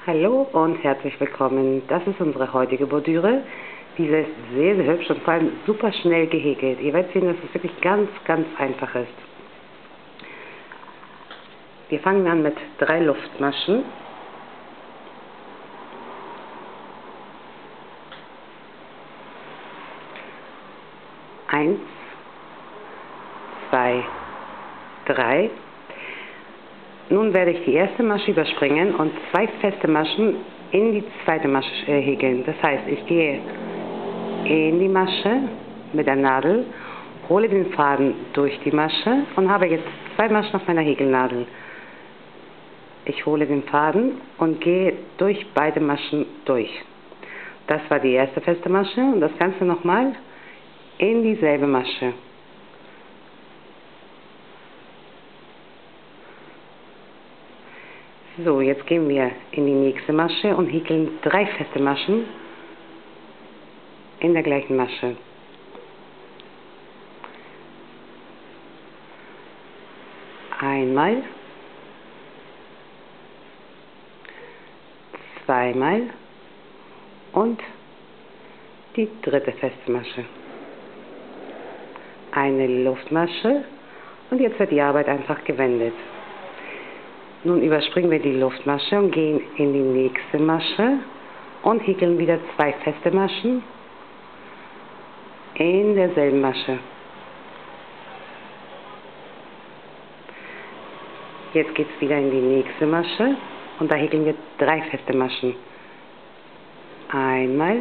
Hallo und herzlich willkommen. Das ist unsere heutige Bordüre. Diese ist sehr, sehr hübsch und vor allem super schnell gehäkelt. Ihr werdet sehen, dass es wirklich ganz, ganz einfach ist. Wir fangen an mit 3 Luftmaschen. Eins, 2, 3. Nun werde ich die erste Masche überspringen und 2 feste Maschen in die zweite Masche häkeln. Das heißt, ich gehe in die Masche mit der Nadel, hole den Faden durch die Masche und habe jetzt 2 Maschen auf meiner Häkelnadel. Ich hole den Faden und gehe durch beide Maschen durch. Das war die erste feste Masche und das Ganze nochmal in dieselbe Masche. So, jetzt gehen wir in die nächste Masche und häkeln 3 feste Maschen in der gleichen Masche. Einmal, zweimal und die dritte feste Masche. Eine Luftmasche und jetzt wird die Arbeit einfach gewendet. Nun überspringen wir die Luftmasche und gehen in die nächste Masche und häkeln wieder 2 feste Maschen in derselben Masche. Jetzt geht es wieder in die nächste Masche und da häkeln wir 3 feste Maschen. Einmal,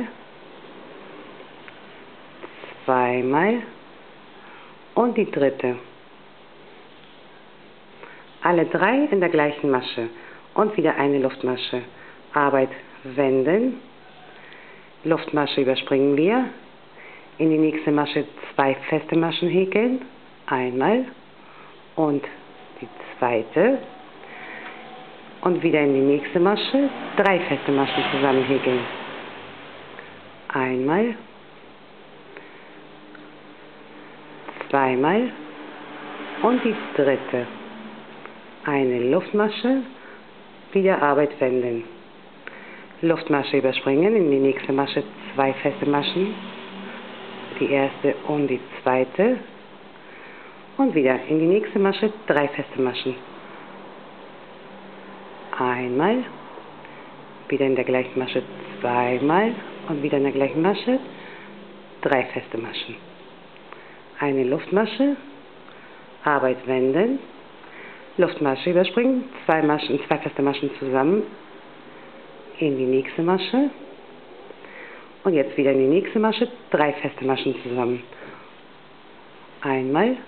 zweimal und die dritte. Alle 3 in der gleichen Masche und wieder eine Luftmasche. Arbeit wenden, Luftmasche überspringen wir, in die nächste Masche 2 feste Maschen häkeln, einmal und die zweite und wieder in die nächste Masche 3 feste Maschen zusammen häkeln. Einmal, zweimal und die dritte. Eine Luftmasche, wieder Arbeit wenden. Luftmasche überspringen, in die nächste Masche 2 feste Maschen, die erste und die zweite und wieder in die nächste Masche 3 feste Maschen. Einmal, wieder in der gleichen Masche zweimal und wieder in der gleichen Masche 3 feste Maschen. Eine Luftmasche, Arbeit wenden, Luftmasche überspringen, 2 feste Maschen zusammen in die nächste Masche und jetzt wieder in die nächste Masche 3 feste Maschen zusammen. Einmal,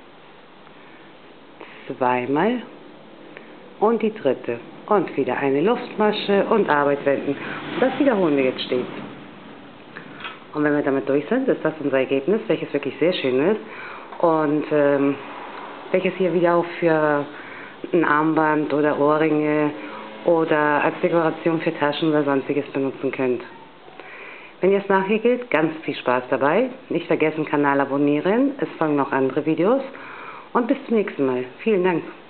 zweimal und die dritte und wieder eine Luftmasche und Arbeit wenden. Und das wiederholen wir jetzt stets. Und wenn wir damit durch sind, ist das unser Ergebnis, welches wirklich sehr schön ist und welches hier wieder auch für ein Armband oder Ohrringe oder als Dekoration für Taschen oder sonstiges benutzen könnt. Wenn ihr es nachhäkelt, ganz viel Spaß dabei. Nicht vergessen, Kanal abonnieren. Es folgen noch andere Videos. Und bis zum nächsten Mal. Vielen Dank.